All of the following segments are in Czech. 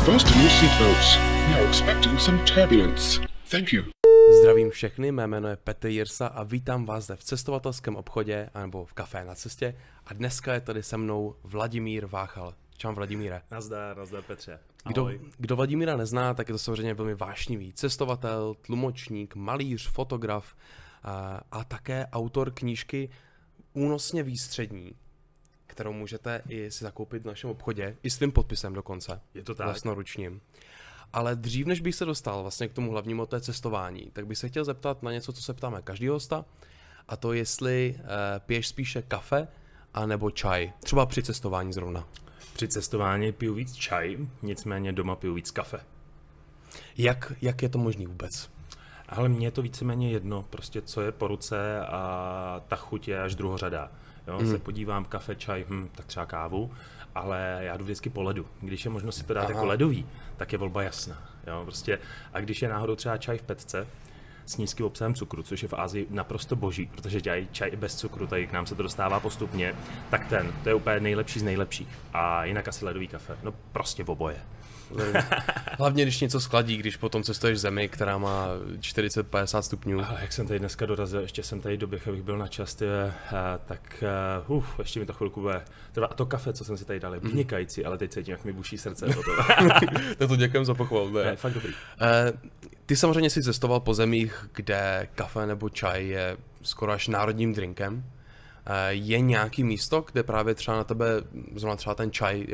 Fasten your seatbelts. We are expecting some turbulence. Thank you. Zdravím všechny, mé jméno je Petr Jirsa a vítám vás zde v cestovatelském obchodě anebo v kafé na cestě a dneska je tady se mnou Vladimír Váchal. Čau Vladimíre. Nazdar Petře. Kdo Vladimíra nezná, tak je to samozřejmě velmi vášnivý cestovatel, tlumočník, malíř, fotograf a také autor knížky Únosně výstřední, kterou můžete i si zakoupit v našem obchodě, i s tím podpisem dokonce. Je to tak. Vlastnoručním. Ale dřív, než bych se dostal vlastně k tomu hlavnímu té cestování, tak bych se chtěl zeptat na něco, co se ptáme každýho hosta, a to jestli piješ spíše kafe anebo čaj, třeba při cestování zrovna. Při cestování piju víc čaj, nicméně doma piju víc kafe. Jak je to možný vůbec? Ale mně je to víceméně jedno, prostě co je po ruce a ta chuť je až druhořadá. Jo, se podívám, kafe, čaj, tak třeba kávu, ale já jdu vždycky po ledu. Když je možno si to dát jako ledový, tak je volba jasná. Jo, prostě. A když je náhodou třeba čaj v pecce s nízkým obsahem cukru, což je v Asii naprosto boží, protože čaj i bez cukru, tady k nám se to dostává postupně, tak to je úplně nejlepší z nejlepších. A jinak asi ledový kafe, no prostě v oboje. Hlavně, když něco schladí, když potom cestuješ zemi, která má 40-50 stupňů. A jak jsem tady dneska dorazil, ještě jsem tady doběh, abych byl na čas, tak ještě mi to chvilku bude. A to kafe, co jsem si tady dal, je vynikající, ale teď cítím, jak mi buší srdce. To děkujem za pochvalu. Ne, fakt dobrý. Ty samozřejmě jsi cestoval po zemích, kde kafe nebo čaj je skoro až národním drinkem. Je nějaký místo, kde právě třeba na tebe, zrovna třeba ten čaj,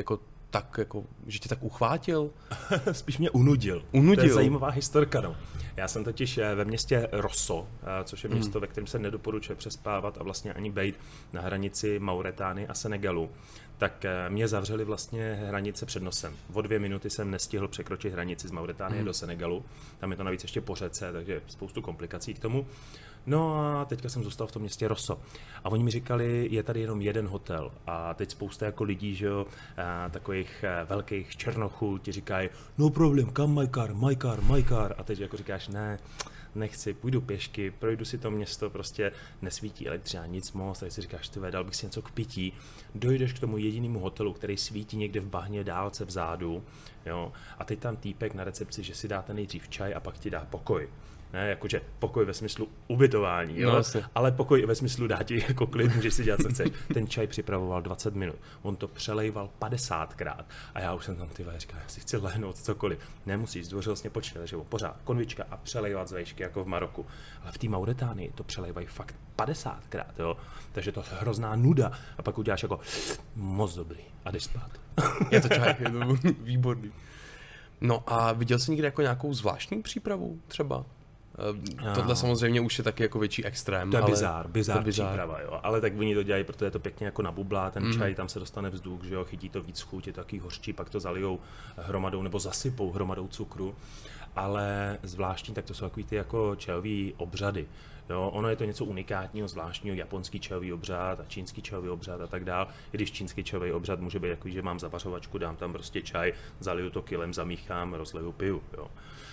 že tě tak uchvátil? Spíš mě unudil. To je zajímavá historka, no. Já jsem totiž ve městě Rosso, což je město, ve kterém se nedoporučuje přespávat a vlastně ani bejt na hranici Mauretánie a Senegalu, tak mě zavřeli vlastně hranice před nosem. O 2 minuty jsem nestihl překročit hranici z Mauretánie do Senegalu. Tam je to navíc ještě po řece, takže spoustu komplikací k tomu. No a teďka jsem zůstal v tom městě Rosso. A oni mi říkali, je tady jenom jeden hotel. A teď spousta jako lidí, že jo, takových velkých černochů ti říkají, no problem, come my car. A teď jako říkáš, ne, nechci, půjdu pěšky, projdu si to město, prostě nesvítí elektřina, nic moc, tak si říkáš, ty dal bych si něco k pití, dojdeš k tomu jedinému hotelu, který svítí někde v bahně dálce vzadu, jo, a teď tam týpek na recepci, že si dáte nejdřív čaj a pak ti dá pokoj. Ne, jakože pokoj ve smyslu ubytování, jo? No, ale pokoj ve smyslu dá ti jako klid, můžeš si dělat, co chceš. Ten čaj připravoval 20 minut, on to přelejval 50krát a já už jsem tam říkal, já si chci lehnout cokoliv. Nemusíš, zdvořilostně počkej, že pořád konvička a přelejvat z vejšky jako v Maroku. Ale v té Mauretánii to přelejvají fakt 50krát, jo? Takže to je hrozná nuda a pak uděláš jako moc dobrý a jdeš spát. Je to čaj, je to výborný. No a viděl jsi někdy jako nějakou zvláštní přípravu třeba? Tohle samozřejmě už je taky jako větší extrém. To je bizár příprava, jo. Ale tak oni to dělají, protože je to pěkně jako nabublá, ten čaj, tam se dostane vzduch, že jo, chytí to víc chuť, je to taky hořčí, pak to zalijou hromadou nebo zasypou hromadou cukru. Ale zvláštní, tak to jsou takový ty jako čajový obřady. Jo, ono je to něco unikátního, zvláštního, japonský čajový obřad a čínský čajový obřad a tak dál. I když čínský čajový obřad může být takový, že mám zavařovačku, dám tam prostě čaj, zaliju to kilem, zamíchám, rozleju, piju, jo.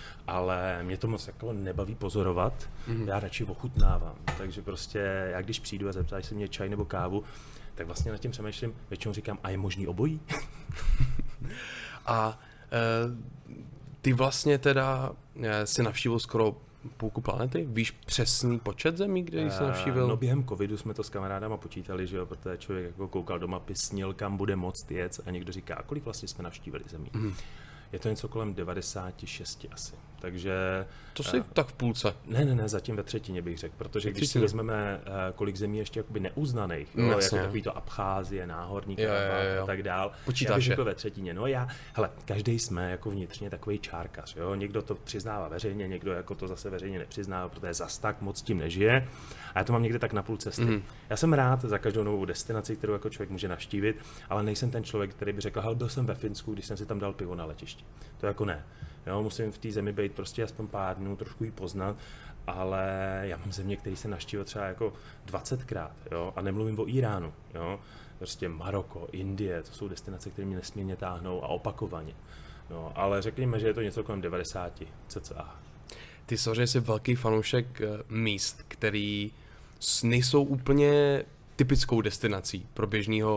Ale mě to moc jako nebaví pozorovat, já radši ochutnávám, takže prostě já když přijdu a zeptáš se mě čaj nebo kávu, tak vlastně nad tím přemýšlím, většinou říkám, a je možný obojí? A ty vlastně teda si navštívil skoro půlku planety? Víš přesný počet zemí, kde jsi navštívil? No během covidu jsme to s kamarádama počítali, že jo, protože člověk jako koukal do mapy, snil, kam bude moct jet a někdo říká, kolik vlastně jsme navštívili zemí. Je to něco kolem 96 asi, takže... To si tak v půlce. Ne, zatím ve třetině bych řekl, protože když si vezmeme, kolik zemí ještě jakoby neuznaných, jo, jako takový to Abcházie, Náhorní Karabach a tak dál, já bych řekl ve třetině. No hele, každý jsme jako vnitřně takový čárkař, jo, někdo to přiznává veřejně, někdo jako to zase veřejně nepřiznává, protože zas tak moc tím nežije a já to mám někde tak na půl cesty. Já jsem rád za každou novou destinaci, kterou jako člověk může navštívit, ale nejsem ten člověk, který by řekl, hele, byl jsem ve Finsku, když jsem si tam dal pivo na letišti. To jako ne. Jo, musím v té zemi být prostě aspoň pár dnů, trošku ji poznat, ale já mám země, které se navštívil třeba jako 20krát, jo, a nemluvím o Iránu, jo, prostě Maroko, Indie, to jsou destinace, které mě nesmírně táhnou a opakovaně. No, ale řekněme, že je to něco kolem 90 cca. Ty samozřejmě jsi velký fanoušek míst, který nejsou úplně typickou destinací pro běžného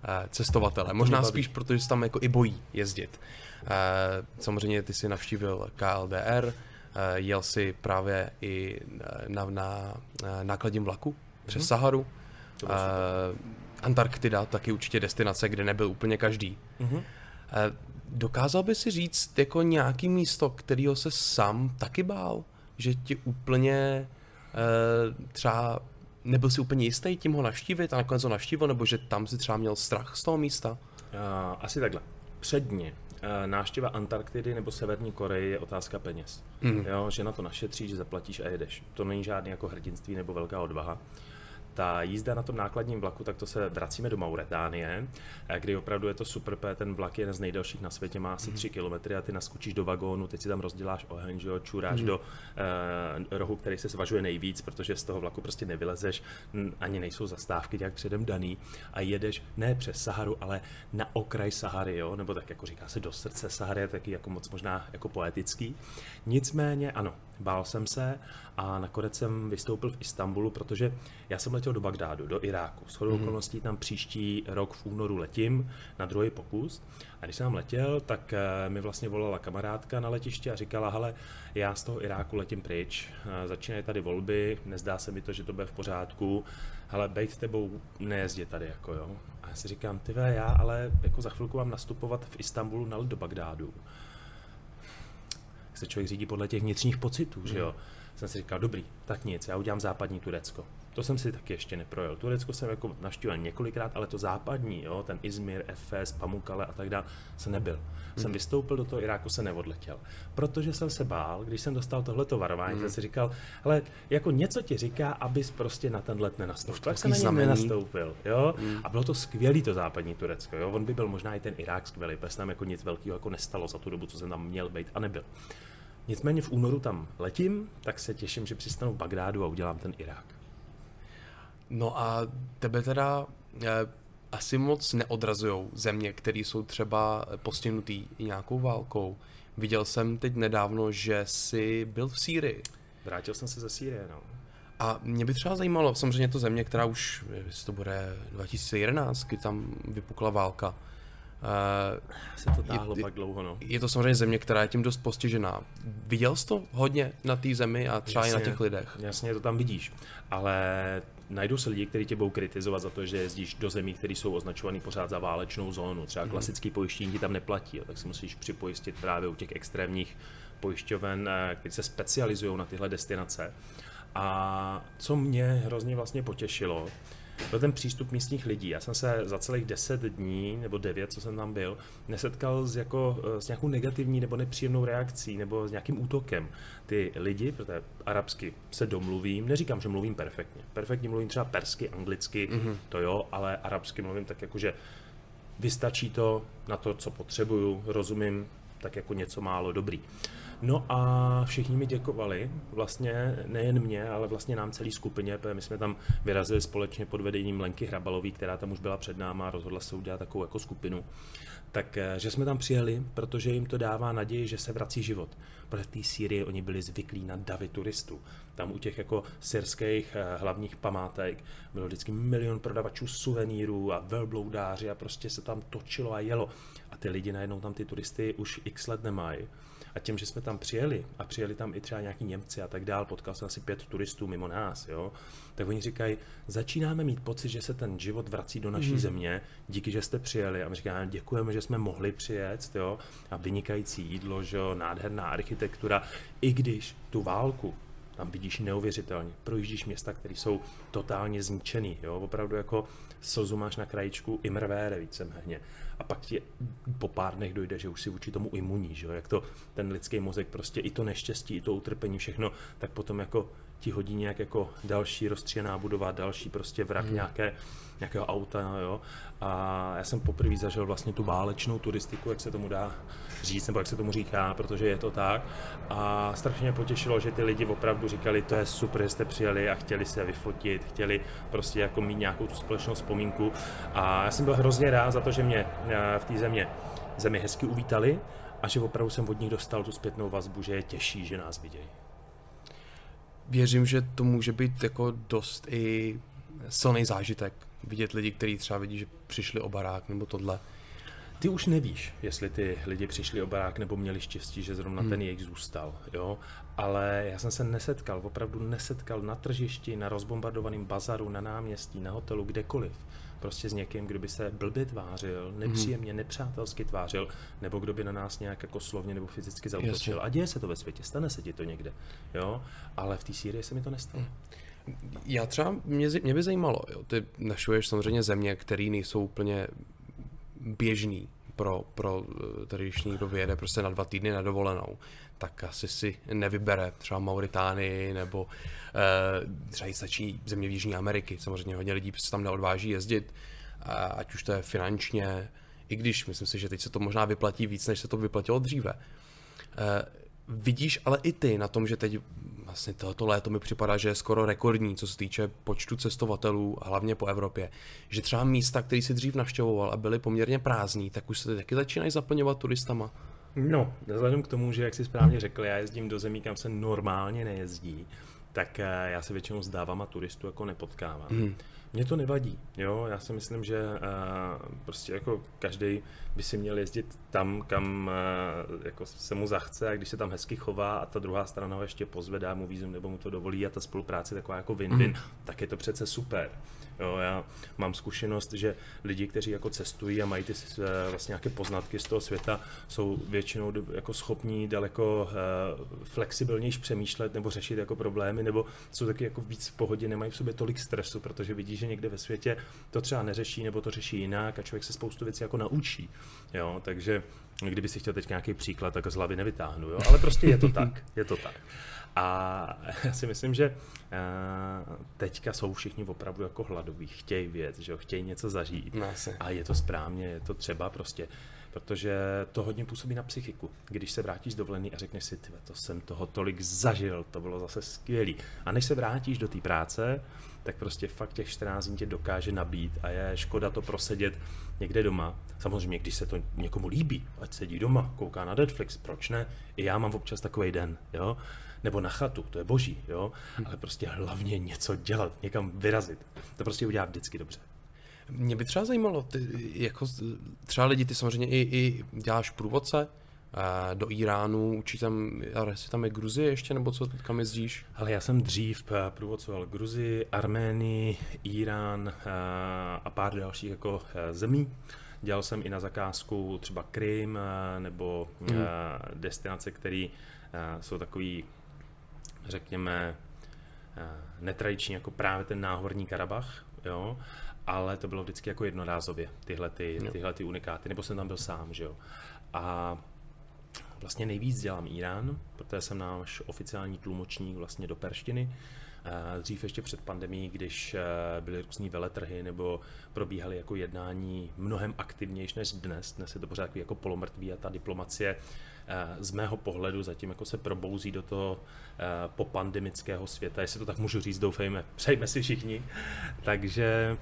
cestovatele. Možná spíš, protože se tam jako i bojí jezdit. Samozřejmě ty si navštívil KLDR, jel si právě i na nákladním vlaku přes Saharu. Antarktida, taky určitě destinace, kde nebyl úplně každý. Dokázal by si říct jako nějaký místo, kterýho se sám taky bál? Že ti úplně třeba nebyl si úplně jistý tím ho navštívit a nakonec ho navštívil, nebo že tam si třeba měl strach z toho místa? Asi takhle. Předně návštěva Antarktidy nebo Severní Koreje je otázka peněz. Jo, že na to našetříš, že zaplatíš a jedeš. To není žádný jako hrdinství nebo velká odvaha. Ta jízda na tom nákladním vlaku, tak to se vracíme do Mauritánie, kdy opravdu je to super, ten vlak je jeden z nejdelších na světě, má asi 3 kilometry a ty naskočíš do vagónu, teď si tam rozděláš oheň, že jo, čuráš do rohu, který se svažuje nejvíc, protože z toho vlaku prostě nevylezeš, ani nejsou zastávky nějak předem daný a jedeš ne přes Saharu, ale na okraj Sahary, jo, nebo tak jako říká se do srdce Sahary, je taky jako moc možná jako poetický. Nicméně ano, bál jsem se a nakonec jsem vystoupil v Istanbulu, protože já jsem letěl do Bagdádu, do Iráku. Shodou okolností tam příští rok v únoru letím na druhý pokus. A když jsem tam letěl, tak mi vlastně volala kamarádka na letiště a říkala, hele, já z toho Iráku letím pryč, začínají tady volby, nezdá se mi to, že to bude v pořádku, hele, bejt s tebou, nejezdě tady, jako jo. A já si říkám, já ale jako za chvilku mám nastupovat v Istanbulu na let do Bagdádu. Se člověk řídí podle těch vnitřních pocitů, že jo. Jsem si říkal, dobrý, tak nic, já udělám západní Turecko. To jsem si taky ještě neprojel. Turecko jsem jako navštívil několikrát, ale to západní, jo, ten Izmir, Efes, Pamukkale a tak dále, jsem nebyl. Jsem vystoupil do toho Iráku, se neodletěl. Protože jsem se bál, když jsem dostal tohleto varování, jsem si říkal, hele, jako něco ti říká, abys prostě na ten let nenastoupil. Tak jsem na něm nenastoupil, jo. A bylo to skvělý to západní Turecko, jo. On by byl možná i ten Irák skvělý, protože tam jako nic velkého jako nestalo za tu dobu, co jsem tam měl být a nebyl. Nicméně v únoru tam letím, tak se těším, že přistanu v Bagdádu a udělám ten Irák. No a tebe teda asi moc neodrazujou země, které jsou třeba postihnutý nějakou válkou. Viděl jsem teď nedávno, že jsi byl v Sýrii. Vrátil jsem se ze Sýrie, no. A mě by třeba zajímalo, samozřejmě to země, která už, jestli to bude 2011, kdy tam vypukla válka. Se to táhlo pak dlouho, no. Je to samozřejmě země, která je tím dost postižená. Viděl jsi to hodně na té zemi a třeba i na těch lidech? Jasně, to tam vidíš, ale najdou se lidi, kteří tě budou kritizovat za to, že jezdíš do zemí, které jsou označované pořád za válečnou zónu. Třeba klasický pojištění ti tam neplatí, tak si musíš připojistit právě u těch extrémních pojišťoven, které se specializují na tyhle destinace. A co mě hrozně vlastně potěšilo, byl ten přístup místních lidí. Já jsem se za celých 10 dní, nebo 9, co jsem tam byl, nesetkal s nějakou negativní nebo nepříjemnou reakcí, nebo s nějakým útokem. Ty lidi, protože arabsky se domluvím, neříkám, že mluvím perfektně. Perfektně mluvím třeba persky, anglicky, to jo, ale arabsky mluvím tak jako, že vystačí to na to, co potřebuju, rozumím, tak jako něco málo dobrý. No a všichni mi děkovali, vlastně nejen mě, ale vlastně nám celý skupině, protože my jsme tam vyrazili společně pod vedením Lenky Hrabalový, která tam už byla před náma a rozhodla se udělat takovou jako skupinu. Takže jsme tam přijeli, protože jim to dává naději, že se vrací život. Protože v té Sýrii oni byli zvyklí na davy turistů. Tam u těch jako syrských hlavních památek bylo vždycky milion prodavačů suvenýrů a velbloudáři a prostě se tam točilo a jelo. A ty lidi najednou tam ty turisty už x let nemají. A tím, že jsme tam přijeli a přijeli tam i třeba nějaký Němci a tak dál, potkal jsem asi 5 turistů mimo nás, jo, tak oni říkají, začínáme mít pocit, že se ten život vrací do naší země, díky, že jste přijeli. A my říkáme, děkujeme, že jsme mohli přijet, jo, a vynikající jídlo, že jo, nádherná architektura, i když tu válku tam vidíš neuvěřitelně. Projíždíš města, které jsou totálně zničený, jo, opravdu jako slzu máš na krajičku i mrvére víceméně. A pak ti po pár dnech dojde, že už si vůči tomu imunní, že jo, jak to ten lidský mozek prostě i to neštěstí, i to utrpení, všechno, tak potom jako ti hodí nějak jako další roztřená budova, další prostě vrak nějakého auta, jo. A já jsem poprvé zažil vlastně tu válečnou turistiku, jak se tomu dá říct, nebo jak se tomu říká, protože je to tak. A strašně mě potěšilo, že ty lidi opravdu říkali, to je super, že jste přijeli a chtěli se vyfotit, chtěli prostě jako mít nějakou tu společnou vzpomínku. A já jsem byl hrozně rád za to, že mě v té zemi hezky uvítali a že opravdu jsem od nich dostal tu zpětnou vazbu, že je těší, že nás vidějí. Věřím, že to může být jako dost i silný zážitek vidět lidi, kteří třeba vidí, že přišli o barák nebo tohle. Ty už nevíš, jestli ty lidi přišli o barák nebo měli štěstí, že zrovna ten jejich zůstal, jo? Ale já jsem se opravdu nesetkal na tržišti, na rozbombardovaném bazaru, na náměstí, na hotelu, kdekoliv. Prostě s někým, kdo by se blbě tvářil, nepříjemně, nepřátelsky tvářil, nebo kdo by na nás nějak jako slovně nebo fyzicky zaútočil. A děje se to ve světě, stane se ti to někde, jo? Ale v té Sýrii se mi to nestalo. Já třeba, mě by zajímalo, jo? Ty našuješ samozřejmě země, které nejsou úplně běžný pro tady, když někdo vyjede prostě na 2 týdny na dovolenou, tak asi si nevybere třeba Mauritánii nebo třeba i stačí země v Jižní Ameriky. Samozřejmě hodně lidí se tam neodváží jezdit, ať už to je finančně, i když myslím si, že teď se to možná vyplatí víc, než se to vyplatilo dříve. Vidíš ale i ty na tom, že teď vlastně tohoto léto mi připadá, že je skoro rekordní, co se týče počtu cestovatelů, hlavně po Evropě, že třeba místa, které si dřív navštěvoval a byly poměrně prázdný, tak už se teď taky začínají zaplňovat turistama. No, vzhledem k tomu, že jak jsi správně řekl, já jezdím do zemí, kam se normálně nejezdí, tak já se většinou s dávama turistů jako nepotkávám. Mně to nevadí, jo, já si myslím, že prostě jako každý by si měl jezdit tam, kam jako se mu zachce, a když se tam hezky chová a ta druhá strana ho ještě pozvedá mu vízum nebo mu to dovolí a ta spolupráce je taková jako win-win, tak je to přece super. Jo, já mám zkušenost, že lidi, kteří jako cestují a mají ty vlastně nějaké poznatky z toho světa, jsou většinou jako schopní daleko flexibilnější přemýšlet nebo řešit jako problémy, nebo jsou taky jako víc v pohodě, nemají v sobě tolik stresu, protože vidí, že někde ve světě to třeba neřeší nebo to řeší jinak a člověk se spoustu věcí jako naučí. Jo, takže kdyby si chtěl teď nějaký příklad, tak z hlavy nevytáhnu, jo? Ale prostě je to tak, je to tak. A já si myslím, že teďka jsou všichni opravdu jako hladoví, chtějí věc, že jo? Chtějí něco zažít. A je to správně, je to třeba prostě, protože to hodně působí na psychiku. Když se vrátíš dovolený a řekneš si, to jsem toho tolik zažil, to bylo zase skvělý. A než se vrátíš do té práce, tak prostě fakt těch 14 dní tě dokáže nabít a je škoda to prosedět někde doma. Samozřejmě, když se to někomu líbí, ať sedí doma, kouká na Netflix, proč ne? I já mám občas takovej den, jo? Nebo na chatu, to je boží, jo? Ale prostě hlavně něco dělat, někam vyrazit. To prostě udělá vždycky dobře. Mě by třeba zajímalo, ty, jako třeba lidi, ty samozřejmě i děláš průvodce do Iránu, učí tam, jestli tam je Gruzie ještě, nebo co, kam jezdíš? Ale já jsem dřív průvodcoval Gruzii, Arménii, Irán a pár dalších jako zemí. Dělal jsem i na zakázku třeba Krym nebo destinace, které jsou takový, řekněme, netradiční, jako právě ten náhorní Karabach, jo? Ale to bylo vždycky jako jednorázově, tyhle ty unikáty, nebo jsem tam byl sám, že jo. A vlastně nejvíc dělám Irán, protože jsem náš oficiální tlumočník vlastně do perštiny. Dřív ještě před pandemií, když byly různý veletrhy nebo probíhaly jako jednání mnohem aktivnější než dnes. Dnes je to pořád jako polomrtvý a ta diplomacie z mého pohledu zatím jako se probouzí do toho popandemického světa, jestli to tak můžu říct, doufejme, přejme si všichni. Takže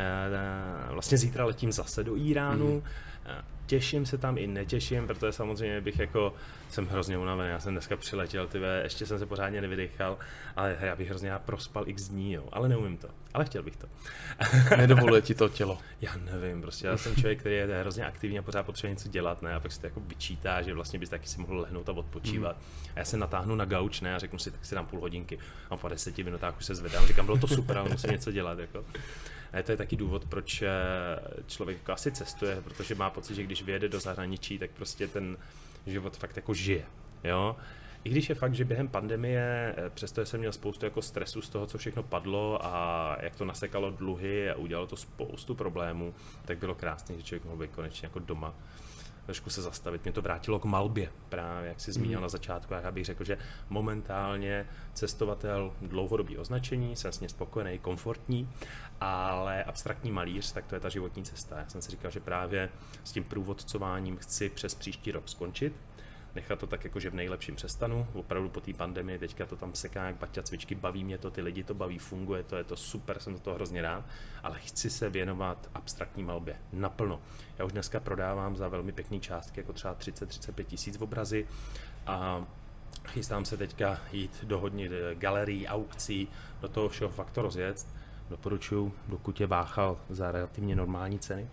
vlastně zítra letím zase do Iránu. Těším se tam i netěším, protože samozřejmě jsem hrozně unavený, já jsem dneska přiletěl, ještě jsem se pořádně nevydechal, ale já bych hrozně prospal x dní, jo, ale neumím to, ale chtěl bych to. Nedovoluje ti to tělo? Já nevím, prostě já jsem člověk, který je hrozně aktivní a pořád potřebuje něco dělat, ne, a pak se to jako vyčítá, že vlastně bys taky si mohl lehnout a odpočívat. A já se natáhnu na gauč, ne, a řeknu si, tak si dám půl hodinky, a po 10 minutách už se zvedám, říkám, bylo to super, ale musím něco dělat, jako. A to je taky důvod, proč člověk jako asi cestuje, protože má pocit, že když vyjede do zahraničí, tak prostě ten život fakt jako žije, jo. I když je fakt, že během pandemie, přestože jsem měl spoustu jako stresu z toho, co všechno padlo a jak to nasekalo dluhy a udělalo to spoustu problémů, tak bylo krásné, že člověk mohl být konečně jako doma. Trošku se zastavit. Mě to vrátilo k malbě, právě jak jsi zmínil na začátku, já bych řekl, že momentálně cestovatel dlouhodobý označení, jsem s ním spokojený, komfortní, ale abstraktní malíř, tak to je ta životní cesta. Já jsem si říkal, že právě s tím průvodcováním chci přes příští rok skončit, nechat to tak jako, že v nejlepším přestanu, opravdu po té pandemii, teďka to tam seká jak baťa cvičky, baví mě to, ty lidi to baví, funguje to, je to super, jsem do toho hrozně rád, ale chci se věnovat abstraktní malbě naplno. Já už dneska prodávám za velmi pěkný částky, jako třeba 30-35 tisíc obrazy a chystám se teďka jít do hodně galerií, aukcí, do toho všeho fakt to rozjet. doporučuju, dokud je váchal za relativně normální ceny.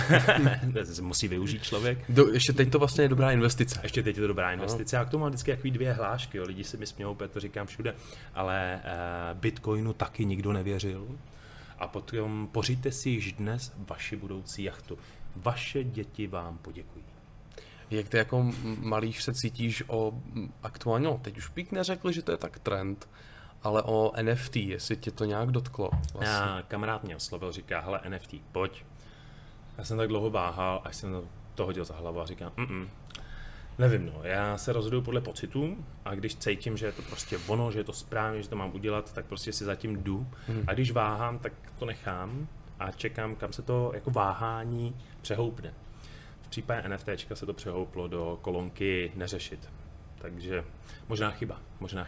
Musí využít člověk. Ještě teď to vlastně je dobrá investice. Ještě teď je to dobrá investice. A k tomu mám vždycky takový 2 hlášky. Jo. Lidi si mi smějou, to říkám všude. Ale Bitcoinu taky nikdo nevěřil. A potom pořiďte si již dnes vaši budoucí jachtu. Vaše děti vám poděkují. Jak ty jako malíř se cítíš o aktuálně, no, teď už bych neřekl, že to je tak trend, ale o NFT, jestli tě to nějak dotklo. Vlastně. Kamarád mě oslovil, říká, hele NFT, pojď. Já jsem tak dlouho váhal, až jsem to hodil za hlavu a říkám, nevím, no, já se rozhoduju podle pocitů a když cítím, že je to prostě ono, že je to správně, že to mám udělat, tak prostě si zatím jdu. A když váhám, tak to nechám a čekám, kam se to jako váhání přehoupne. V případě NFTčka se to přehouplo do kolonky neřešit. Takže možná chyba.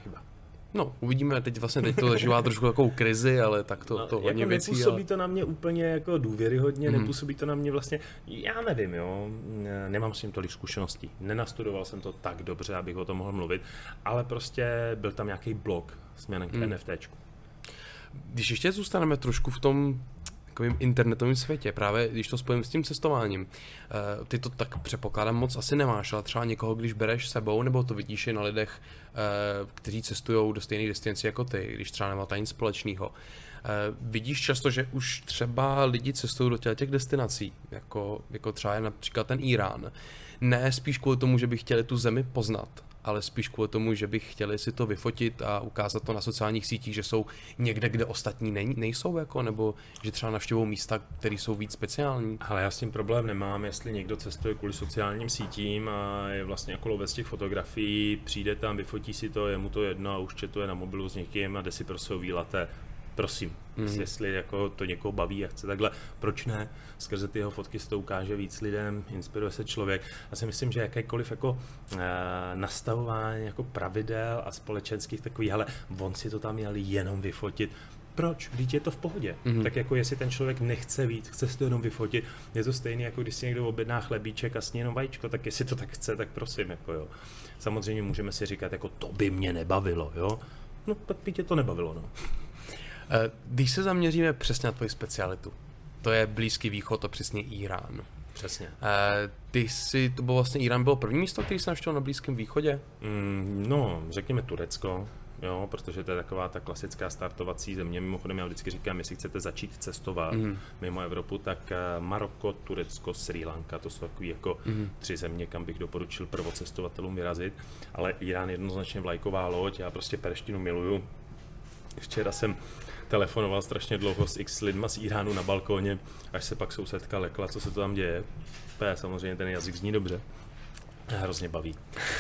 No, uvidíme, teď to zažívá trošku takovou krizi, ale tak to hodně jako věcí. Nepůsobí to na mě úplně jako důvěryhodně, nepůsobí to na mě vlastně, já nevím, jo, nemám s tím tolik zkušeností, nenastudoval jsem to tak dobře, abych o tom mohl mluvit, ale prostě byl tam nějaký blok směrem k NFTčku. Když ještě zůstaneme trošku v tom takovým internetovém světě, právě když to spojím s tím cestováním. Ty to tak předpokládám moc asi nemáš, ale třeba někoho, když bereš sebou, nebo to vidíš i na lidech, kteří cestují do stejných destinací jako ty, když třeba nemáte nic společného. Vidíš často, že už třeba lidi cestují do těch destinací, jako třeba je například ten Irán. Ne spíš kvůli tomu, že by chtěli tu zemi poznat, ale spíš kvůli tomu, že by chtěli si to vyfotit a ukázat to na sociálních sítích, že jsou někde, kde ostatní nejsou, jako, nebo že třeba navštěvují místa, které jsou víc speciální. Ale já s tím problém nemám, jestli někdo cestuje kvůli sociálním sítím a je vlastně jako lovec těch fotografií, přijde tam, vyfotí si to, je mu to jedno a už četuje na mobilu s někým a jde si pro svou výlete. Prosím, jestli jako to někoho baví a chce takhle, proč ne? Skrze ty jeho fotky se to ukáže víc lidem, inspiruje se člověk. Já si myslím, že jakékoliv jako nastavování jako pravidel a společenských takových, ale on si to tam měl jenom vyfotit. Proč? Vždyť je to v pohodě. Tak jako jestli ten člověk nechce víc, chce si to jenom vyfotit, je to stejné, jako když si někdo objedná chlebíček a sní jenom vajíčko, tak jestli to tak chce, tak prosím, jako jo. Samozřejmě můžeme si říkat, jako to by mě nebavilo, jo. No, tak by tě to nebavilo, no. Když se zaměříme přesně na tvoji specialitu, to je Blízký východ a přesně Irán. Přesně. To bylo vlastně Irán bylo první místo, který jsi navštěvoval na Blízkém východě? No, řekněme Turecko, jo, protože to je taková ta klasická startovací země. Mimochodem já vždycky říkám, jestli chcete začít cestovat mimo Evropu, tak Maroko, Turecko, Srí Lanka, to jsou takový jako 3 země, kam bych doporučil prvocestovatelům vyrazit. Ale Irán jednoznačně vlajková loď, já prostě perštinu miluju. Včera jsem telefonoval strašně dlouho s x lidma z Iránu na balkóně, až se pak sousedka lekla, co se to tam děje. Samozřejmě ten jazyk zní dobře. Hrozně baví.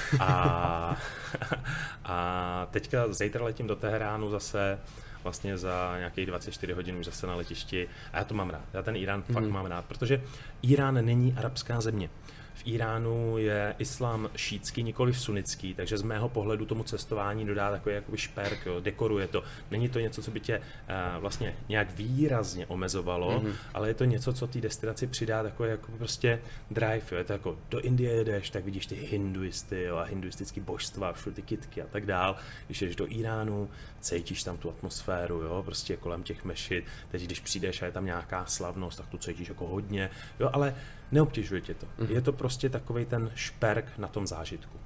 A teďka zítra letím do Teheránu zase, vlastně za nějakých 24 hodin už zase na letišti. A já to mám rád. Já ten Irán fakt mám rád, protože Irán není arabská země. V Iránu je islám šítský, nikoliv sunnický, takže z mého pohledu tomu cestování dodá takový jakoby šperk, jo, dekoruje to. Není to něco, co by tě vlastně nějak výrazně omezovalo, ale je to něco, co té destinaci přidá takový jako prostě drive. Jo. Je to jako do Indie jedeš, tak vidíš ty hinduisty, jo, a hinduistický božstva, všude ty kytky a tak dál. Když jdeš do Iránu, cítíš tam tu atmosféru, jo, prostě kolem těch mešit. Teď když přijdeš a je tam nějaká slavnost, tak tu cítíš jako hodně, jo, ale neobtěžuje tě to. Je to prostě takovej ten šperk na tom zážitku.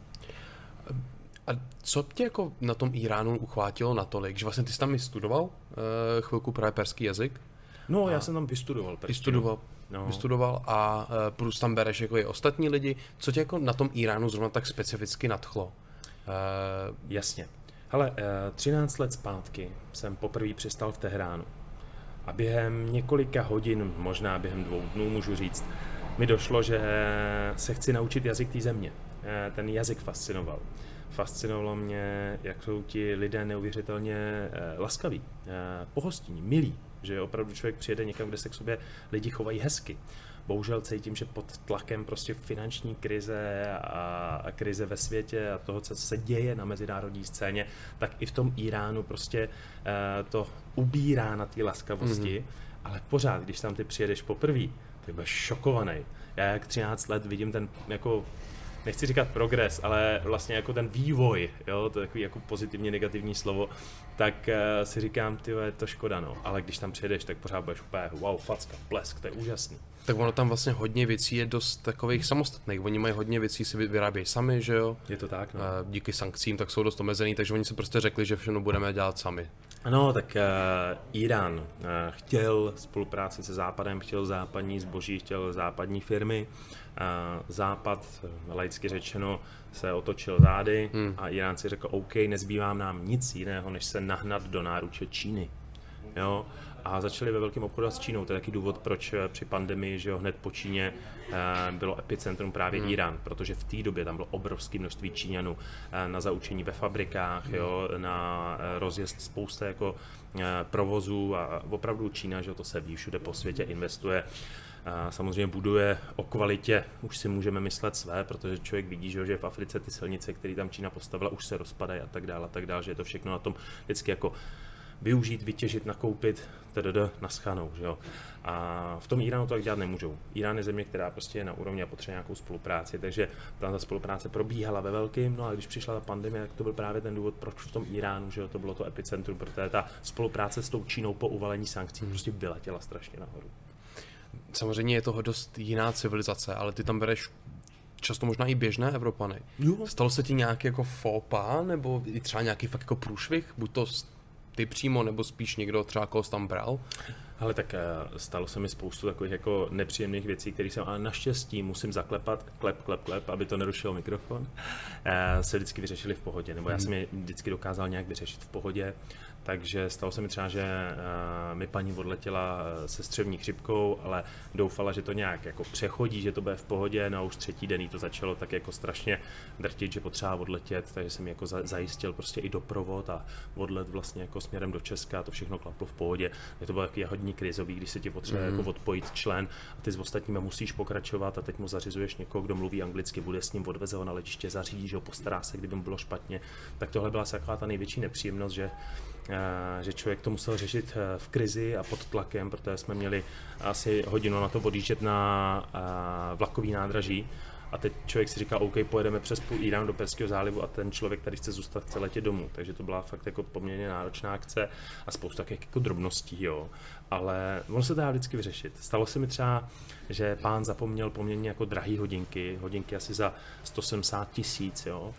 A co tě jako na tom Iránu uchvátilo natolik, že vlastně ty jsi tam i studoval chvilku právě perský jazyk? No, já jsem tam vystudoval perštinu. Vystudoval a plus tam bereš jako i ostatní lidi. Co tě jako na tom Iránu zrovna tak specificky nadchlo? Jasně. Hele, 13 let zpátky jsem poprvé přistal v Teheránu. A během několika hodin, možná během 2 dnů, můžu říct, mi došlo, že se chci naučit jazyk té země. Ten jazyk fascinoval. Fascinovalo mě, jak jsou ti lidé neuvěřitelně laskaví, pohostinní, milí, že opravdu člověk přijede někam, kde se k sobě lidi chovají hezky. Bohužel cítím, že pod tlakem prostě finanční krize a krize ve světě a toho, co se děje na mezinárodní scéně, tak i v tom Iránu prostě to ubírá na té laskavosti, ale pořád, když tam ty přijedeš poprvé, tak budeš šokovaný. Já jak 13 let vidím ten jako nechci říkat progres, ale vlastně jako ten vývoj, jo, to je takový jako pozitivně negativní slovo, tak si říkám, tyjo, je to škoda, no, ale když tam přijedeš, tak pořád budeš úplně wow, facka, blesk, to je úžasný. Tak ono tam vlastně hodně věcí je dost takových samostatných, oni mají hodně věcí, si vyrábějí sami, že jo? Je to tak, no. Díky sankcím tak jsou dost omezený, takže oni si prostě řekli, že všechno budeme dělat sami. Ano, tak Írán chtěl spolupráci se Západem, chtěl západní zboží, chtěl západní firmy. Západ, laicky řečeno, se otočil zády a Iránci řekl, OK, nezbývá nám nic jiného, než se nahnat do náruče Číny. Jo? A začali ve velkém obchodovat s Čínou. To je taky důvod, proč při pandemii, že jo, hned po Číně bylo epicentrum právě Írán, protože v té době tam bylo obrovské množství Číňanů na zaučení ve fabrikách, jo, na rozjezd spousta jako provozů a opravdu Čína, že jo, to se ví, všude po světě investuje. Samozřejmě buduje o kvalitě, už si můžeme myslet své, protože člověk vidí, že v Africe ty silnice, které tam Čína postavila, už se rozpadají a tak dále, že je to všechno na tom vždycky jako využít, vytěžit, nakoupit, naschanou, že jo. A v tom Iránu to tak dělat nemůžou. Irán je země, která prostě je na úrovni a potřebuje nějakou spolupráci, takže tam ta spolupráce probíhala ve velkým, no a když přišla ta pandemie, tak to byl právě ten důvod, proč v tom Iránu, že jo, to bylo to epicentrum, protože ta spolupráce s tou Čínou po uvalení sankcí prostě vyletěla strašně nahoru. Samozřejmě je toho dost jiná civilizace, ale ty tam bereš často možná i běžné Evropany. Jo. Stalo se ti nějaký jako faux pas, nebo i třeba nějaký fakt jako průšvih, buď to ty přímo, nebo spíš někdo třeba koho tam bral? Ale tak stalo se mi spoustu takových jako nepříjemných věcí, které jsem, ale naštěstí musím zaklepat, klep, aby to nerušilo mikrofon, se vždycky vyřešili v pohodě, nebo já jsem je vždycky dokázal nějak vyřešit v pohodě. Takže stalo se mi třeba, že mi paní odletěla se střevní chřipkou, ale doufala, že to nějak jako přechodí, že to bude v pohodě, no a už třetí den jí to začalo tak jako strašně drtit, že potřeba odletět, takže jsem jako zajistil prostě i doprovod a odlet vlastně jako směrem do Česka, to všechno klaplo v pohodě. Je to bylo taky hodně krizový, když se ti potřebuje jako odpojit člen a ty s ostatními musíš pokračovat a teď mu zařizuješ někoho, kdo mluví anglicky, bude s ním, odveze ho na letiště, zařídí, že ho postará se, kdyby mu bylo špatně. Tak tohle byla taková ta největší nepříjemnost, že člověk to musel řešit v krizi a pod tlakem, protože jsme měli asi hodinu na to odjíždět na vlakový nádraží a teď člověk si říká, OK, pojedeme přes půl Iránu do Perského zálivu a ten člověk tady chce zůstat, chce letět domů, takže to byla fakt jako poměrně náročná akce a spousta jako drobností, jo. Ale ono se to dá vždycky vyřešit. Stalo se mi třeba, že pán zapomněl poměrně jako drahý hodinky asi za 170 000, jo.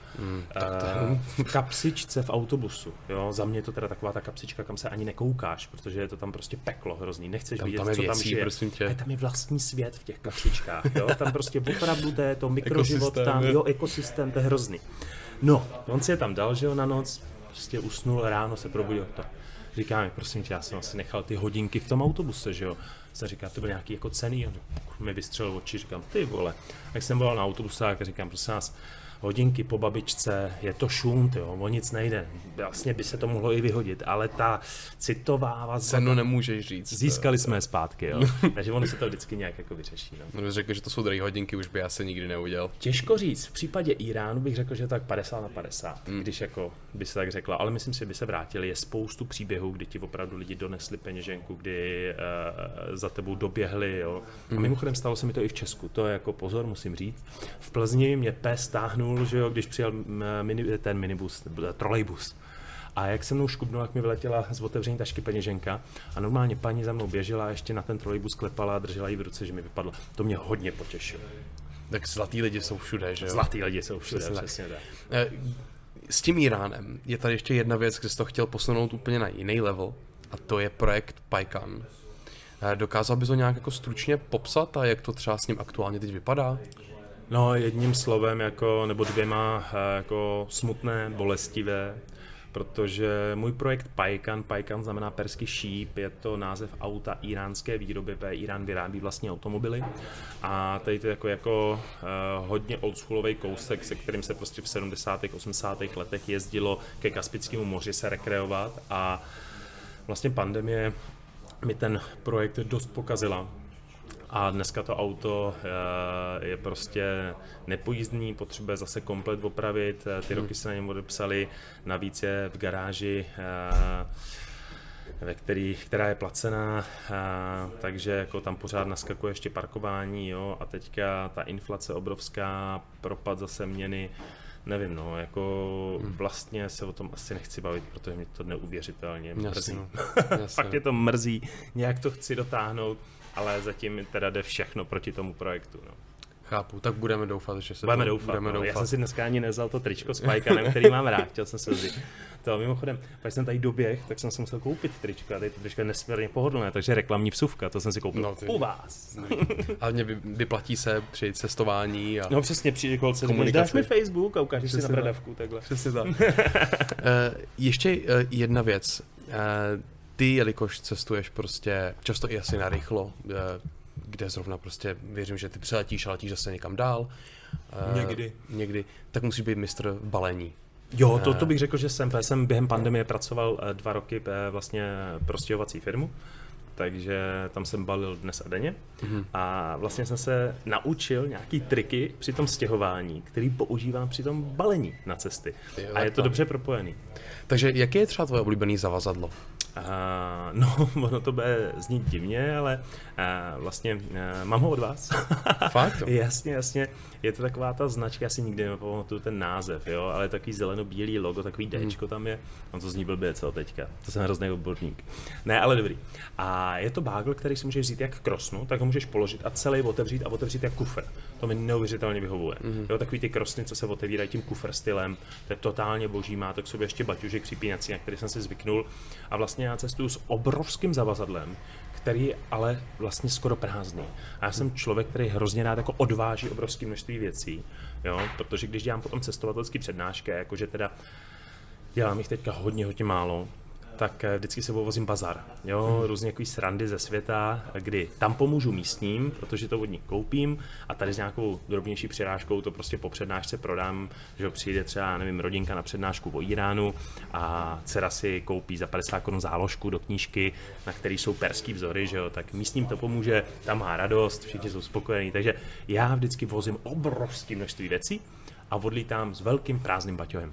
V kapsičce v autobusu, jo. Za mě je to teda taková ta kapsička, kam se ani nekoukáš, protože je to tam prostě peklo hrozný. Nechceš vidět, co tam žije. A tam je vlastní svět v těch kapsičkách, jo. Tam prostě opravdu to mikroživot tam, jo, ekosystém, to je hrozný. No, on si je tam dal, že jo, na noc, prostě usnul, ráno se probudil to. Říká mi, prosím tě, já jsem asi nechal ty hodinky v tom autobuse, že jo. Jsem říkal, to byl nějaký jako cený, on mi vystřelil oči, říkám, ty vole. Jak jsem volal na autobusák a říkám, prosím vás, hodinky po babičce, je to šunt, jo, o nic nejde. Vlastně by se to mohlo i vyhodit, ale ta citová vazba... Cenu nemůžeš říct. Získali jsme je zpátky, jo. Takže ono se to vždycky nějak jako vyřeší, no. No, řekl, že to jsou drahé hodinky, už by asi nikdy neudělal. Těžko říct, v případě Iránu bych řekl, že tak 50/50, když jako by se tak řekla, ale myslím si, že by se vrátili. Je spoustu příběhů, kdy ti opravdu lidi donesli peněženku, kdy za tebou doběhli, jo. A mimochodem stalo se mi to i v Česku, to je jako pozor, musím říct. V Plzni mě pes stáhnul, že jo, když přijel ten minibus, trolejbus. A jak se mnou škubnul, jak mi vyletěla z otevření tašky peněženka a normálně paní za mnou běžela a ještě na ten trolejbus klepala a držela ji v ruce, že mi vypadlo. To mě hodně potěšilo. Tak zlatý lidi jsou všude, že jo? Zlatý lidi jsou všude, přesně tak. S tím Iránem je tady ještě jedna věc, kde jsi to chtěl posunout úplně na jiný level a to je projekt PyCon. Dokázal bys ho nějak jako stručně popsat a jak to třeba s ním aktuálně teď vypadá? No, jedním slovem jako, nebo dvěma jako smutné, bolestivé, protože můj projekt PyCon znamená perský šíp, je to název auta iránské výroby, Irán vyrábí vlastně automobily a tady to je jako hodně oldschoolový kousek, se kterým se prostě v 70. 80. letech jezdilo ke Kaspickému moři se rekreovat a vlastně pandemie mi ten projekt dost pokazila. A dneska to auto je prostě nepojízdný, potřebuje zase komplet opravit, ty roky se na něm odepsaly, navíc je v garáži která je placená, takže jako tam pořád naskakuje ještě parkování, jo, a teďka ta inflace obrovská, propad zase měny, nevím, no, jako vlastně se o tom asi nechci bavit, protože mě to neuvěřitelně mrzí. Fakt mě to mrzí, nějak to chci dotáhnout, ale zatím teda jde všechno proti tomu projektu, no. Chápu, tak budeme doufat, že se budeme doufat. Já jsem si dneska ani nevzal to tričko s Pajkanem, který mám rád, chtěl jsem se vzít. To mimochodem, pak jsem tady doběh, tak jsem si musel koupit trička, tady to tričko je nesmírně pohodlné, takže reklamní vsuvka, to jsem si koupil u vás. Ale mě vyplatí se při cestování a no přesně, při komunikaci. Dáš mi Facebook a ukážeš si na bradavku, takhle. Přesně tak. Ještě jedna věc. Ty, jelikož cestuješ prostě často i asi narychlo, kde zrovna prostě věřím, že ty přiletíš a letíš zase někam dál. Někdy. Tak musíš být mistr balení. Jo, to bych řekl, že jsem během pandemie pracoval 2 roky vlastně pro stěhovací firmu, takže tam jsem balil dnes a denně a vlastně jsem se naučil nějaký triky při tom stěhování, který používám při tom balení na cesty. A je to dobře propojený. Takže jaké je třeba tvoje oblíbené zavazadlo? No, ono to bude znít divně, ale vlastně mám ho od vás. Fakt? Jasně. Je to taková ta značka, já si nikdy nepamatuju ten název, jo, ale takový zeleno-bílý logo, takový Dčko tam je. On to zní blbě, co teďka. To jsem hrozný odborník. Ne, ale dobrý. A je to bágl, který si můžeš vzít jak krosnu, tak ho můžeš položit a celý otevřít jak kufr. To mi neuvěřitelně vyhovuje. Jo, takový ty krosny, co se otevírají tím kufr stylem, to je totálně boží, má to k sobě ještě baťužek připínací, na který jsem si zvyknul. A vlastně já cestuju s obrovským zavazadlem, který je ale vlastně skoro prázdný. A já jsem člověk, který hrozně rád jako odváží obrovské množství věcí, jo, protože když dělám potom cestovatelské přednášky, jakože teda dělám jich teďka hodně málo, tak vždycky se vozím bazar, jo, různě jaký srandy ze světa, kdy tam pomůžu místním, protože to od nich koupím a tady s nějakou drobnější přirážkou to prostě po přednášce prodám, že přijde třeba, nevím, rodinka na přednášku o Iránu a dcera si koupí za 50 Kč záložku do knížky, na který jsou perský vzory, že jo, tak místním to pomůže, tam má radost, všichni jsou spokojení, takže já vždycky vozím obrovské množství věcí a odlítám s velkým prázdným baťohem.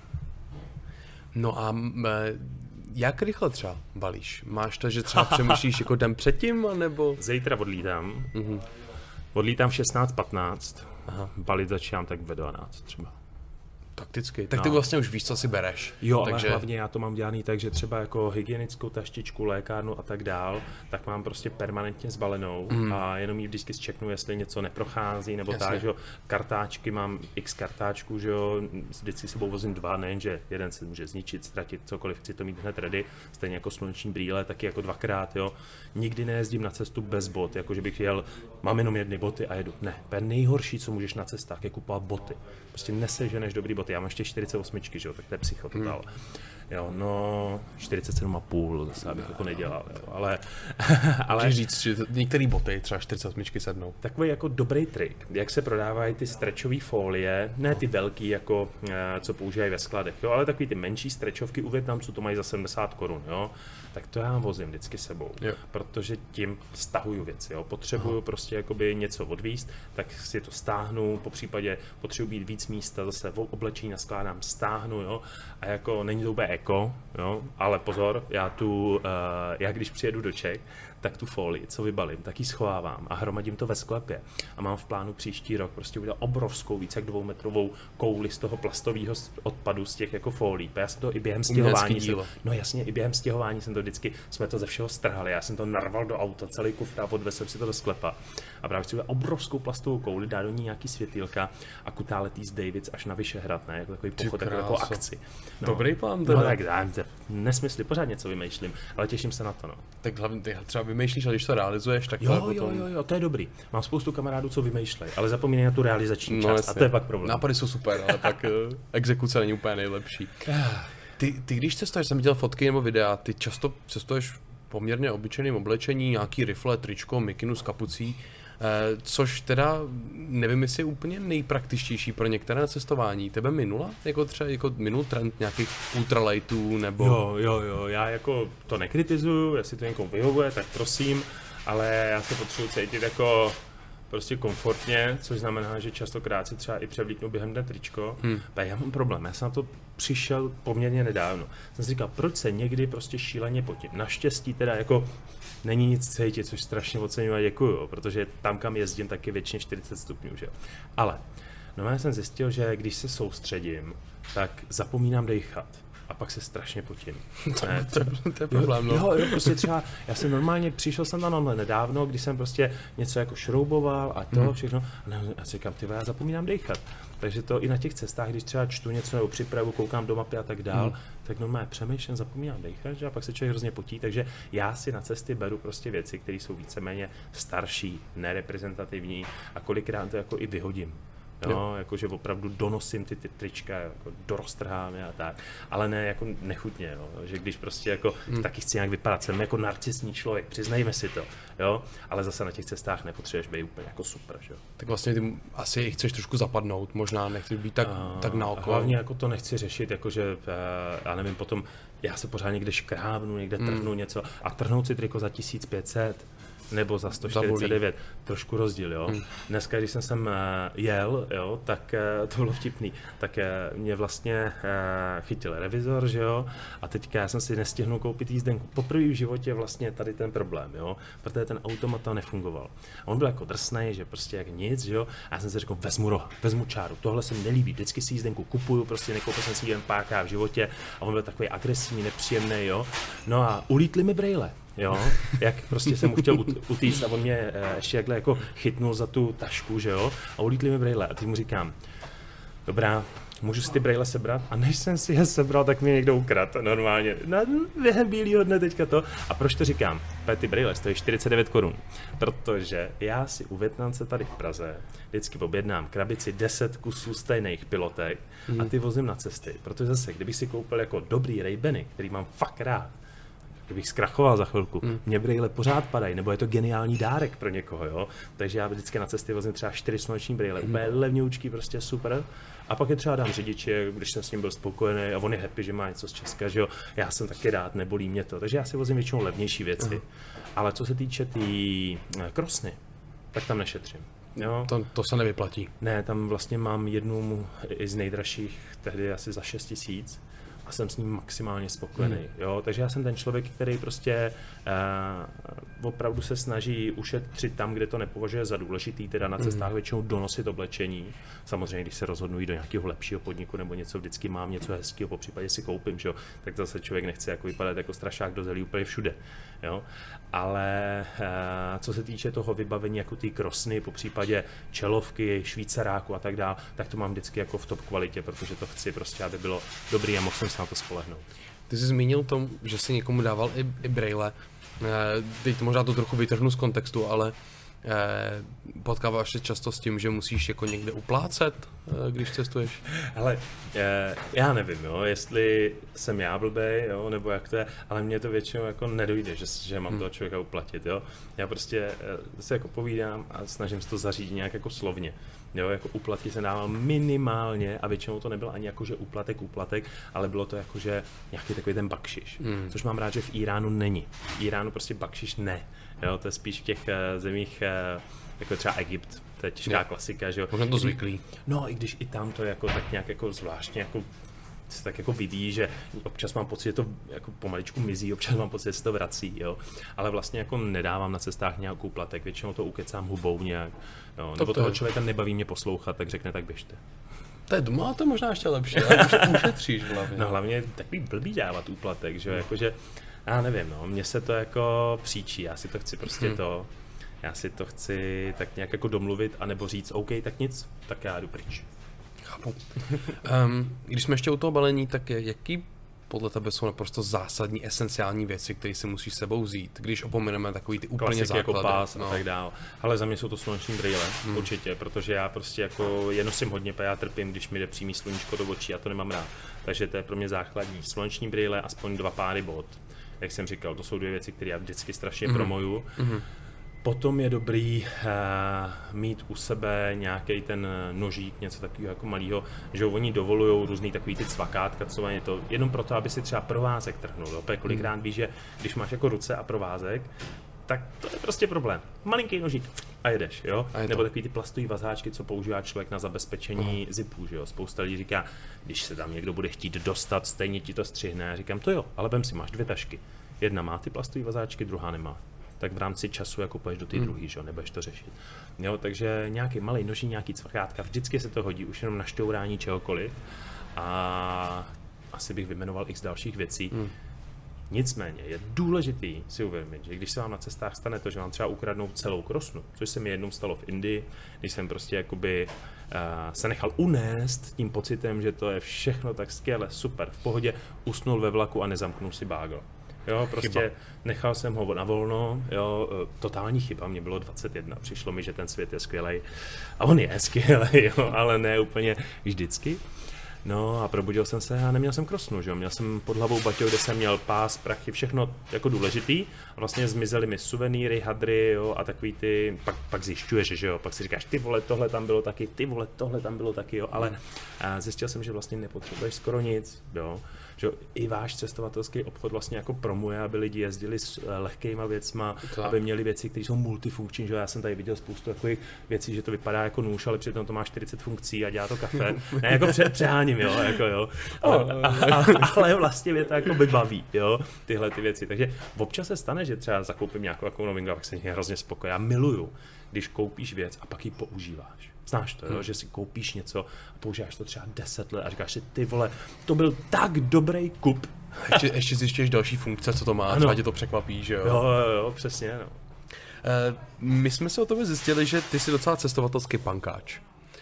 No a jak rychle třeba balíš? Máš to, že třeba přemýšlíš jako den předtím, nebo? Zítra odlítám. Odlítám v 16:15. Balit začínám tak ve 12 třeba. Takticky. Tak ty vlastně už víš, co si bereš. Jo, takže... ale hlavně já to mám dělaný tak, že třeba jako hygienickou taštičku, lékárnu a tak dál, tak mám prostě permanentně zbalenou a jenom ji vždycky zčeknu, jestli něco neprochází, nebo tak, že jo, kartáčky mám x kartáčků, že jo, vždycky sebou vozím 2, nejenže jeden se může zničit, ztratit, cokoliv, chci to mít hned ready, stejně jako sluneční brýle, taky jako 2krát, jo. Nikdy nejezdím na cestu bez bot, jako že bych jel, mám jenom 1 boty a jedu. Ne, to nejhorší, co můžeš na cestách, je kupovat boty. Prostě neseženeš dobrý boty. Já mám ještě 48, že jo, tak to je psycho total. Jo, no 47,5 zase, abych to nedělal, jo, ale můžeš říct, že některé boty třeba 48 sednou. Takový jako dobrý trik, jak se prodávají ty stretchové folie, ne ty velký, jako co používají ve skladech, jo, ale takový ty menší stretchovky u Vietnamců to mají za 70 Kč, jo, tak to já vozím vždycky sebou, protože tím stahuju věci, jo, potřebuju prostě jakoby něco odvízt, tak si to stáhnu, popřípadě potřebuji být víc místa, zase oblečení naskládám, stáhnu, jo, a jako není to úplně eko, jo, ale pozor, já když přijedu do Čech, tak tu folii, co vybalím, tak ji schovávám a hromadím to ve sklepě. A mám v plánu příští rok prostě udělat obrovskou, více jak 2metrovou kouli z toho plastového odpadu, z těch jako folií. Já jsem to i během stěhování, i během stěhování jsem to vždycky, jsme to ze všeho strhali. Já jsem to narval do auta, celý kufr a odvezl jsem si to do sklepa. A právě chci udělat obrovskou plastovou kouli, dát do ní nějaký světýlka a kutá letí z Davids až na Vyšehrad, ne? Jako takový pochod, jako akci. No, dobrý plán, no, tak nesmysly, pořád něco vymýšlím, ale těším se na to, no. Tak hlavně ty třeba vymýšlíš, a když to realizuješ, tak jo, to je dobrý. Mám spoustu kamarádů, co vymýšlejí, ale zapomínají na tu realizační část a to je pak problém. Nápady jsou super, ale pak exekuce není úplně nejlepší. Ty když cestuješ, jsem viděl fotky nebo videa, ty často cestuješ v poměrně obyčejným oblečení, nějaký rifle, tričko, mikinu s kapucí, což teda nevím, jestli je úplně nejpraktičtější pro některé cestování. Tebe minula? Jako třeba minul trend nějakých ultralightů nebo... Jo, já jako to nekritizuju, jestli to někomu vyhovuje, tak prosím, ale já se potřebuji cítit jako prostě komfortně, což znamená, že častokrát si třeba i převlíknu během dne tričko. A já mám problém, já jsem na to přišel poměrně nedávno. Jsem si říkal, proč se někdy prostě šíleně potím. Naštěstí teda jako není nic cítit, což strašně oceňuji a děkuju, protože tam, kam jezdím, tak je většině 40 stupňů, že jo. Ale já jsem zjistil, že když se soustředím, tak zapomínám dejchat. A pak se strašně potím. To je problém, no. Jo, prostě třeba, přišel jsem tam nedávno, když jsem prostě něco jako šrouboval a to všechno. A říkám, já zapomínám dejchat. Takže to i na těch cestách, když třeba čtu něco nebo připravu, koukám do mapy a tak dál, tak normálně přemýšlím, zapomínám dejchat, že? A pak se člověk hrozně potí, takže já si na cesty beru prostě věci, které jsou víceméně starší, nereprezentativní a kolikrát to jako i vyhodím. Jo, jakože opravdu donosím ty trička, jako doroztrhám a tak, ale ne jako nechutně, jo, že když prostě jako taky chci nějak vypadat, jsem jako narcisní člověk, přiznejme si to, jo, ale zase na těch cestách nepotřebuješ být úplně jako super, jo. Tak vlastně ty asi chceš trošku zapadnout, možná nechceš být tak naokolo. Hlavně jako to nechci řešit, jakože, já nevím, potom já se pořád někde škrábnu, někde trhnu něco a trhnout si triko za 1500, nebo za 149, trošku rozdíl, jo. Dneska, když jsem sem jel, jo, tak to bylo vtipný, tak mě vlastně chytil revizor, že jo, a teďka já jsem si nestihnul koupit jízdenku. Poprvé v životě vlastně tady ten problém, jo, protože ten automat tam nefungoval. A on byl jako drsnej, že prostě jak nic, že jo, a já jsem si řekl, vezmu čáru, tohle se mi nelíbí, vždycky si jízdenku kupuju, prostě nekoupil jsem si jen párkrát v životě a on byl takový agresivní, nepříjemný, jo. No a ulítly mi brejle. Jo, jak prostě jsem mu chtěl utíct a on mě ještě jakhle jako chytnul za tu tašku, že jo, a ulítly mi brejle a teď mu říkám, dobrá, můžu si ty brejle sebrat? A než jsem si je sebral, tak mě někdo ukradl normálně, během bílýho dne teďka to. A proč to říkám? Ty brejle stojí 49 korun, protože já si u Vietnamce tady v Praze vždycky objednám krabici 10 kusů stejných pilotek a ty vozím na cesty, protože zase, kdybych si koupil jako dobrý Ray-Bany, který mám fakt rád, kdybych zkrachoval za chvilku, mě brejle pořád padají, nebo je to geniální dárek pro někoho, jo. Takže já vždycky na cesty vozím třeba 4 sluneční brejle, úplně levňoučký, prostě super. A pak je třeba dám řidiči, když jsem s ním byl spokojený a on je happy, že má něco z Česka, že jo. Já jsem taky rád, nebolí mě to, takže já si vozím většinou levnější věci. Ale co se týče ty krosny, tak tam nešetřím. Jo. To se nevyplatí. Ne, tam vlastně mám jednu i z nejdražších, tehdy asi za 6 000. A jsem s ním maximálně spokojený, jo, takže já jsem ten člověk, který prostě opravdu se snaží ušetřit tam, kde to nepovažuje za důležitý, teda na cestách většinou donosit oblečení. Samozřejmě, když se rozhodnu jít do nějakého lepšího podniku nebo něco, vždycky mám něco hezkého, popřípadě si koupím, že jo, tak zase člověk nechce jako vypadat jako strašák do zelí úplně všude, jo. Ale co se týče toho vybavení jako ty krosny, popřípadě čelovky, švýcaráku a tak dále, tak to mám vždycky jako v top kvalitě, protože to chci prostě, aby bylo dobrý a mohl jsem se na to spolehnout. Ty jsi zmínil tom, že jsi někomu dával i brejle. Teď možná to trochu vytrhnu z kontextu, ale potkáváš se často s tím, že musíš jako někde uplácet, když cestuješ? Ale já nevím, jo, jestli jsem já blbej, jo, nebo jak to je, ale mně to většinou jako nedojde, že mám toho člověka uplatit, jo. Já prostě se jako povídám a snažím se to zařídit nějak jako slovně. Jo, jako úplatky se dávám minimálně a většinou to nebylo ani jako, že úplatek, ale bylo to jako, že nějaký takový ten bakšiš, což mám rád, že v Iránu není. V Iránu prostě bakšiš ne, jo, to je spíš v těch zemích, jako třeba Egypt, to je těžká klasika, že jo. Možná to zvyklý. No, i když i tam to je jako tak nějak jako zvláštně jako se tak jako vidí, že občas mám pocit, že to jako pomaličku mizí, občas mám pocit, že se to vrací, jo. Ale vlastně jako nedávám na cestách nějakou úplatek, většinou to ukecám hubou nějak, jo. Nebo toho člověka nebaví mě poslouchat, tak řekne, tak běžte. To je doma, to možná ještě lepší, ale ušetříš hlavně. No hlavně takový blbý dávat úplatek, že jo, jakože, já nevím, no, mně se to jako příčí, já si to chci prostě já si to chci tak nějak jako domluvit, anebo říct, OK, tak nic, tak já jdu pryč. Chápu. Když jsme ještě u toho balení, tak jaký podle tebe jsou naprosto zásadní, esenciální věci, které si musíš s sebou vzít, když opomeneme takový ty úplně základy. Jako pás a tak dál. Ale za mě jsou to sluneční brýle, určitě, protože já prostě jako je nosím hodně, já trpím, když mi jde přímý sluníčko do očí, já to nemám rád. Takže to je pro mě základní. Sluneční brýle, aspoň 2 páry bot. Jak jsem říkal, to jsou 2 věci, které já vždycky strašně promoju. Potom je dobrý mít u sebe nějaký ten nožík, něco takového jako malého, že oni dovolujou různý takový ty cvakátka, co je to, jenom proto, aby si třeba provázek trhnul. Kolikrát víš, že když máš jako ruce a provázek, tak to je prostě problém. Malinký nožík a jedeš, jo? A je Nebo takový ty plastové vazáčky, co používá člověk na zabezpečení zipů, že jo? Spousta lidí říká, když se tam někdo bude chtít dostat, stejně ti to střihne. Já říkám, to jo, ale vem si, máš 2 tašky. Jedna má ty plastové vazáčky, druhá nemá. Tak v rámci času jako půjdeš do té druhé, že jo, nebudeš to řešit. Jo, takže nějaký malý noží, nějaký cvrkátka, vždycky se to hodí, už jenom na šťourání čehokoliv. A asi bych vyjmenoval x dalších věcí. Nicméně je důležitý si uvědomit, že když se vám na cestách stane to, že vám třeba ukradnou celou krosnu, což se mi jednou stalo v Indii, když jsem prostě jakoby se nechal unést tím pocitem, že to je všechno tak skvěle, super, v pohodě, usnul ve vlaku a nezamknul si bágl. Jo, prostě chyba. Nechal jsem ho na volno, jo, totální chyba, mě bylo 21, přišlo mi, že ten svět je skvělej a on je skvělej, jo, ale ne úplně vždycky. No a probudil jsem se a neměl jsem krosnu, že jo, měl jsem pod hlavou baťou, kde jsem měl pás, prachy, všechno jako důležitý. A vlastně zmizely mi suvenýry, hadry, jo, a takový ty, pak zjišťuješ, že jo, pak si říkáš, ty vole, tohle tam bylo taky, ty vole, tohle tam bylo taky, jo, ale zjistil jsem, že vlastně nepotřebuješ skoro nic, jo. Že i váš cestovatelský obchod vlastně jako promuje, aby lidi jezdili s lehkýma věcma, aby měli věci, které jsou multifunkční, že já jsem tady viděl spoustu takových věcí, že to vypadá jako nůž, ale přitom to má 40 funkcí a dělá to kafe. Ne, jako přeháním, jo, jako jo. Ale vlastně mě to jako baví, jo, tyhle ty věci. Takže občas se stane, že třeba zakoupím nějakou novinku a pak jsem hrozně spokojený. Já miluju, když koupíš věc a pak ji používáš. Znáš to, jo? Že si koupíš něco a používáš to třeba 10 let a říkáš si, ty vole, to byl tak dobrý kup. Ještě zjišťuješ další funkce, co to má, třeba tě to překvapí, že jo? Jo, přesně, no. My jsme se o tobě zjistili, že ty jsi docela cestovatelský pankáč.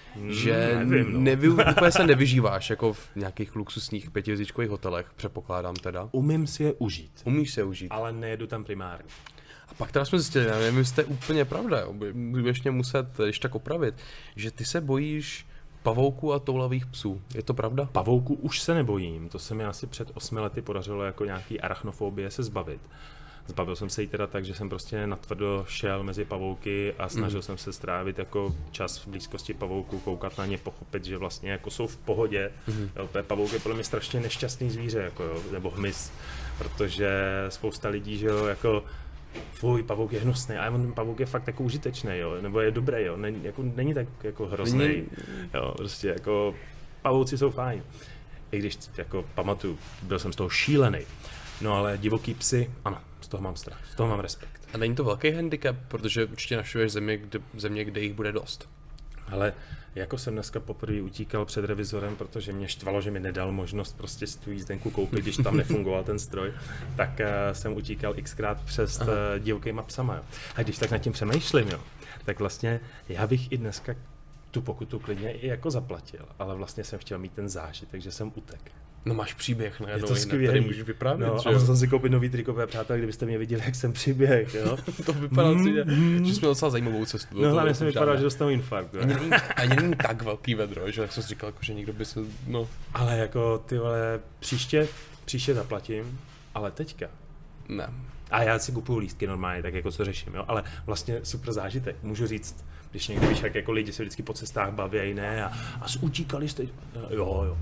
Že nevím, úplně se nevyžíváš, jako v nějakých luxusních 5hvězdičkových hotelech, předpokládám teda. Umím si je užít. Umíš si je užít. Ale nejedu tam primárně. A pak teda jsme zjistili, nevím, jestli to je úplně pravda, jo, budeš mě muset když tak opravit, že ty se bojíš pavouků a toulavých psů. Je to pravda? Pavouků už se nebojím, to se mi asi před 8 lety podařilo jako nějaký arachnofobie se zbavit. Zbavil jsem se jí teda tak, že jsem prostě natvrdo šel mezi pavouky a snažil jsem se strávit jako čas v blízkosti pavouků, koukat na ně, pochopit, že vlastně jako jsou v pohodě. Jo, pavouk je podle mě strašně nešťastný zvíře, jako jo, nebo hmyz, protože spousta lidí, že jo, jako fuj, pavouk je hnusný, a on pavouk je fakt jako užitečný, jo, nebo je dobrý, jo, není tak jako hrozný, jo, prostě jako pavouci jsou fajn. I když jako pamatuju, byl jsem z toho šílený. No ale divoký psy, ano, z toho mám strach, z toho mám respekt. A není to velký handicap, protože určitě navštěvuješ země, kde jich bude dost. Ale jako jsem dneska poprvé utíkal před revizorem, protože mě štvalo, že mi nedal možnost prostě tu jízdenku koupit, když tam nefungoval ten stroj, tak jsem utíkal xkrát přes divokýma psama. Jo. A když tak nad tím přemýšlím, jo, tak vlastně já bych i dneska tu pokutu klidně i jako zaplatil, ale vlastně jsem chtěl mít ten zážitek, že jsem utek. No máš příběh, ne? Je to skvělý. Tady můžeš vyprávět, no, a musel jsem si koupit nový trikové, přátelé, kdybyste mě viděli, jak jsem přiběh, jo. To vypadá, že jsme docela zajímavou cestu. No hlavně jsem vypadal, že dostanu infarkt. Ani není tak velký vedro, že jak jsem si říkal, jako, že někdo by se, no. Ale jako ty vole, příště zaplatím, ale teďka. Ne. A já si kupuju lístky normálně, tak jako co řeším, jo, ale vlastně super zážitek, můžu říct, když někdy víš, jak jako lidi se vždycky po cestách baví, ne, a utíkali jste, jo.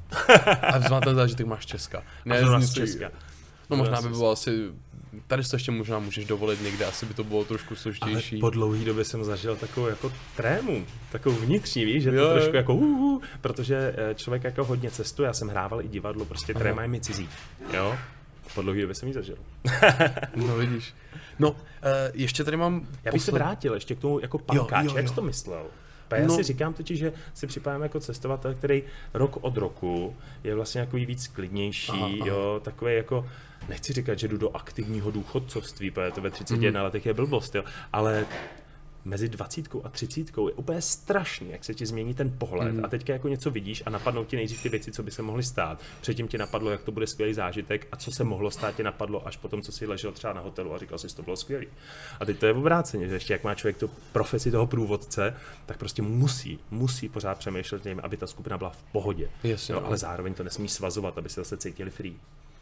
A vzal ten zážitek máš Česka. Ne, z Česka. No možná by bylo asi, tady to ještě možná můžeš dovolit někde, asi by to bylo trošku složitější. Ale po dlouhé době jsem zažil takovou jako trému, takovou vnitřní, víš, že to trošku jako protože člověk jako hodně cestuje, já jsem hrával i divadlo, prostě tréma je mi cizí, jo. Po dlouhé době jsem ji zažil. No vidíš. No, ještě tady mám... Já bych se vrátil ještě k tomu jako pankáč, jak jsi to myslel? Já si říkám totiž, že si připadám jako cestovatel, který rok od roku je vlastně jako víc klidnější, jo, takový jako, nechci říkat, že jdu do aktivního důchodcovství, protože to ve 31 letech je blbost, jo, ale mezi 20 a 30 je úplně strašný, jak se ti změní ten pohled a teďka jako něco vidíš a napadnou ti nejdřív ty věci, co by se mohly stát. Předtím ti napadlo, jak to bude skvělý zážitek a co se mohlo stát, ti napadlo až potom, co si ležel třeba na hotelu a říkal si, že to bylo skvělý. A teď to je obráceně, že ještě jak má člověk tu profesi toho průvodce, tak prostě musí pořád přemýšlet tím, aby ta skupina byla v pohodě. Jasně, no, ale zároveň to nesmí svazovat, aby se zase cítili free.